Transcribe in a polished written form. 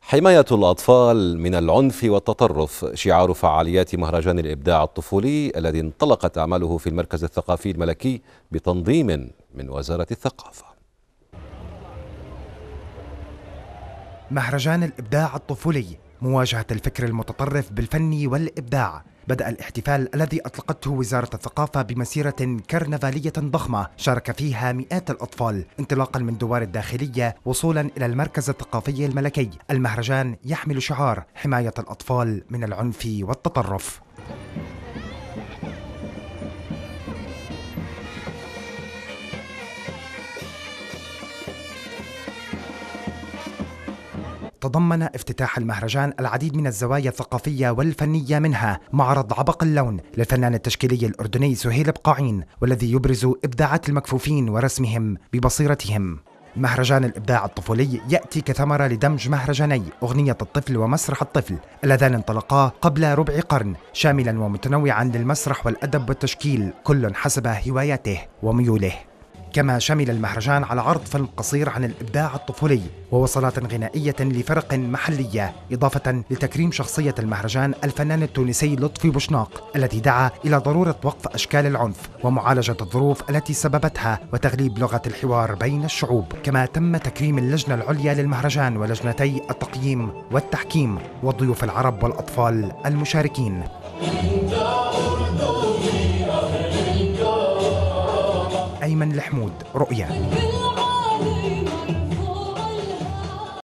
حماية الأطفال من العنف والتطرف شعار فعاليات مهرجان الإبداع الطفولي الذي انطلقت أعماله في المركز الثقافي الملكي بتنظيم من وزارة الثقافة. مهرجان الإبداع الطفولي مواجهة الفكر المتطرف بالفن والإبداع. بدأ الاحتفال الذي أطلقته وزارة الثقافة بمسيرة كرنفالية ضخمة شارك فيها مئات الأطفال انطلاقا من دوار الداخلية وصولا إلى المركز الثقافي الملكي. المهرجان يحمل شعار حماية الأطفال من العنف والتطرف. تضمن افتتاح المهرجان العديد من الزوايا الثقافية والفنية، منها معرض عبق اللون للفنان التشكيلي الأردني سهيل بقاعين، والذي يبرز إبداعات المكفوفين ورسمهم ببصيرتهم. مهرجان الإبداع الطفولي يأتي كثمرة لدمج مهرجاني أغنية الطفل ومسرح الطفل اللذان انطلقا قبل ربع قرن، شاملا ومتنوعا للمسرح والأدب والتشكيل، كل حسب هواياته وميوله. كما شمل المهرجان على عرض فيلم قصير عن الإبداع الطفولي ووصلات غنائية لفرق محلية، إضافة لتكريم شخصية المهرجان الفنان التونسي لطفي بوشناق الذي دعا إلى ضرورة وقف أشكال العنف ومعالجة الظروف التي سببتها وتغليب لغة الحوار بين الشعوب. كما تم تكريم اللجنة العليا للمهرجان ولجنتي التقييم والتحكيم والضيوف العرب والأطفال المشاركين. أيمن الحمود، رؤيا.